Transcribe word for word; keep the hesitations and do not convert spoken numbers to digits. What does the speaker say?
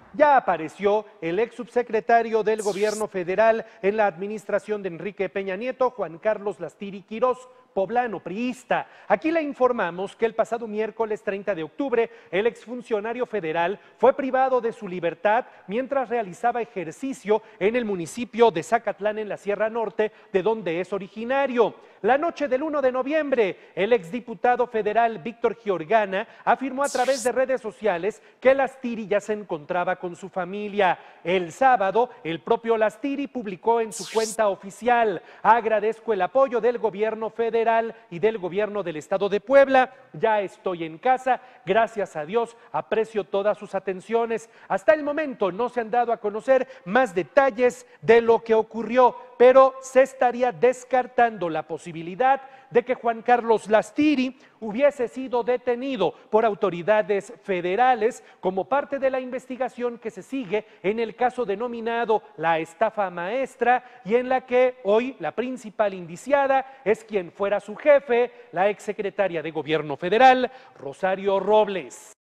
Ya apareció el ex subsecretario del gobierno federal en la administración de Enrique Peña Nieto, Juan Carlos Lastiri Quirós, poblano priista. Aquí le informamos que el pasado miércoles treinta de octubre, el exfuncionario federal fue privado de su libertad mientras realizaba ejercicio en el municipio de Zacatlán, en la Sierra Norte, de donde es originario. La noche del uno de noviembre, el exdiputado federal Víctor Giorgana afirmó a través de redes sociales que Lastiri ya se encontraba con su familia. El sábado, el propio Lastiri publicó en su cuenta oficial: agradezco el apoyo del gobierno federal y del gobierno del estado de Puebla, ya estoy en casa, gracias a Dios, aprecio todas sus atenciones. Hasta el momento no se han dado a conocer más detalles de lo que ocurrió, pero se estaría descartando la posibilidad de que Juan Carlos Lastiri hubiese sido detenido por autoridades federales como parte de la investigación que se sigue en el caso denominado la estafa maestra, y en la que hoy la principal indiciada es quien fuera su jefe, la exsecretaria de Gobierno Federal, Rosario Robles.